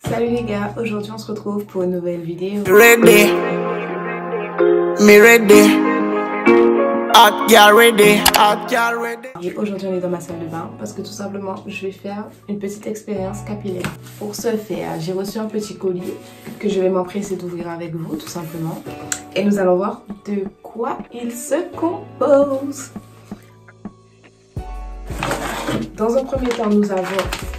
Salut les gars, aujourd'hui on se retrouve pour une nouvelle vidéo. Ready, me ready, hot girl ready, hot girl ready. Et aujourd'hui on est dans ma salle de bain parce que tout simplement je vais faire une petite expérience capillaire. Pour ce faire, j'ai reçu un petit colis que je vais m'empresser d'ouvrir avec vous tout simplement. Et nous allons voir de quoi il se compose. Dans un premier temps, nous avons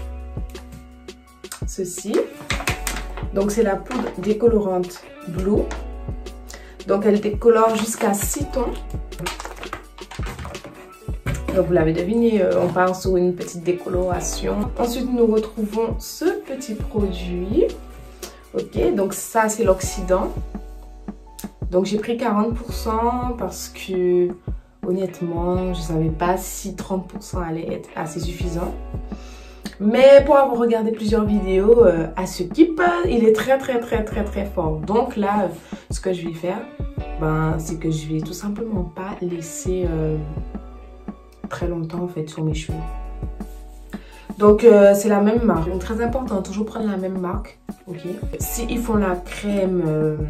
ceci. Donc c'est la poudre décolorante Blue. Donc elle décolore jusqu'à 6 tons. Donc vous l'avez deviné, on part sur une petite décoloration. Ensuite nous retrouvons ce petit produit. Ok, donc ça c'est l'oxydant. Donc j'ai pris 40% parce que honnêtement je ne savais pas si 30% allait être assez suffisant. Mais pour avoir regardé plusieurs vidéos à ce type, il est très fort. Donc là, ce que je vais faire, c'est que je vais tout simplement pas laisser très longtemps en fait sur mes cheveux. Donc c'est la même marque. Donc très important, toujours prendre la même marque. Ok. Si ils font la crème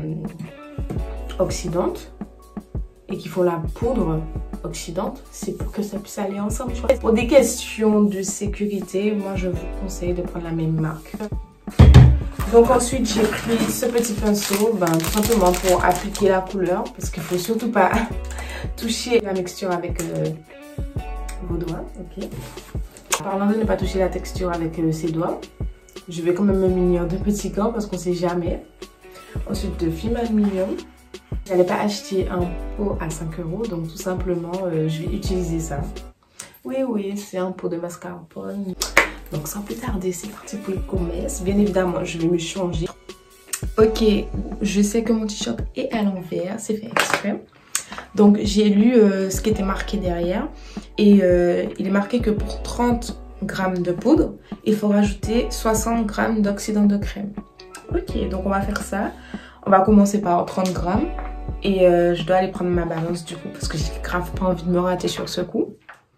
oxydante et qu'ils font la poudre oxydante, c'est pour que ça puisse aller ensemble. Pour des questions de sécurité, moi je vous conseille de prendre la même marque. Donc ensuite j'ai pris ce petit pinceau, tout simplement pour appliquer la couleur, parce qu'il faut surtout pas toucher la mixture avec vos doigts. Ok. Parlant de ne pas toucher la texture avec ses doigts, je vais quand même me munir de petits gants parce qu'on sait jamais. Ensuite de film aluminium. Je n'allais pas acheter un pot à 5 €, donc tout simplement je vais utiliser ça. Oui, c'est un pot de mascarpone. Donc sans plus tarder, c'est parti pour le commerce. Bien évidemment, je vais me changer. Ok, je sais que mon t-shirt est à l'envers, c'est fait exprès. Donc j'ai lu ce qui était marqué derrière. Et il est marqué que pour 30 g de poudre, il faut rajouter 60 g d'oxydant de crème. Ok, donc on va faire ça. On va commencer par 30 g. Et je dois aller prendre ma balance du coup parce que j'ai grave pas envie de me rater sur ce coup.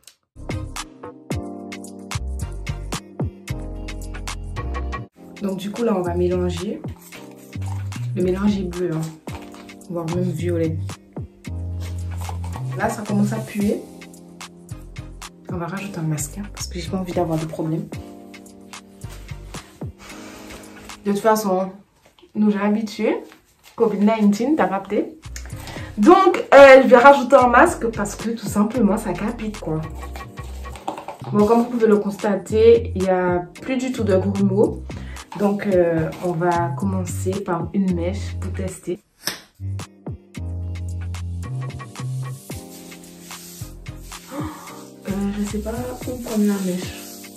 Donc du coup là on va mélanger. Le mélange est bleu, hein, voire même violet. Là ça commence à puer. On va rajouter un mascara parce que j'ai pas envie d'avoir de problème. De toute façon, nous j'ai habitué. Covid-19, t'as capté? Donc, je vais rajouter un masque parce que tout simplement, ça capite quoi. Bon, comme vous pouvez le constater, il n'y a plus du tout de grumeaux. Donc, on va commencer par une mèche pour tester. Je sais pas où prendre la mèche.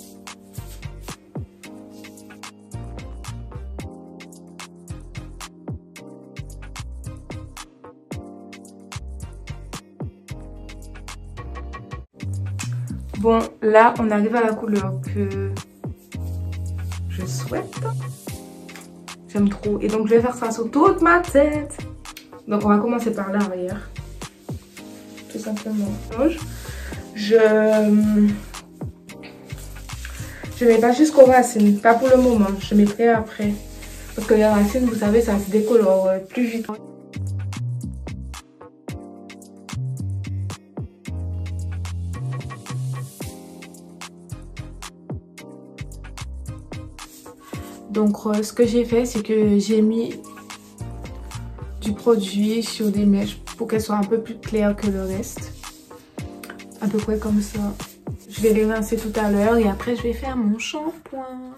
Bon, là, on arrive à la couleur que je souhaite. J'aime trop. Et donc, je vais faire ça sur toute ma tête. Donc, on va commencer par l'arrière. Tout simplement. Je mets pas jusqu'aux racines. Pas pour le moment. Je mettrai après. Parce que les racines, vous savez, ça se décolore plus vite. Donc ce que j'ai fait, c'est que j'ai mis du produit sur des mèches pour qu'elles soient un peu plus claires que le reste. À peu près comme ça. Je vais les rincer tout à l'heure et après je vais faire mon shampoing.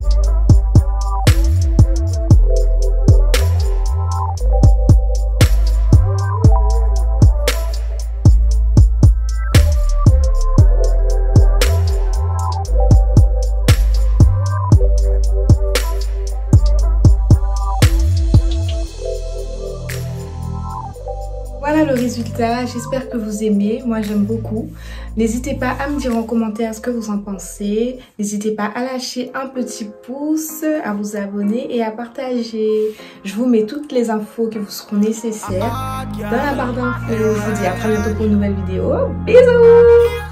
Voilà le résultat, j'espère que vous aimez, moi j'aime beaucoup. N'hésitez pas à me dire en commentaire ce que vous en pensez. N'hésitez pas à lâcher un petit pouce, à vous abonner et à partager. Je vous mets toutes les infos qui vous seront nécessaires dans la barre d'infos. Je vous dis à très bientôt pour une nouvelle vidéo. Bisous!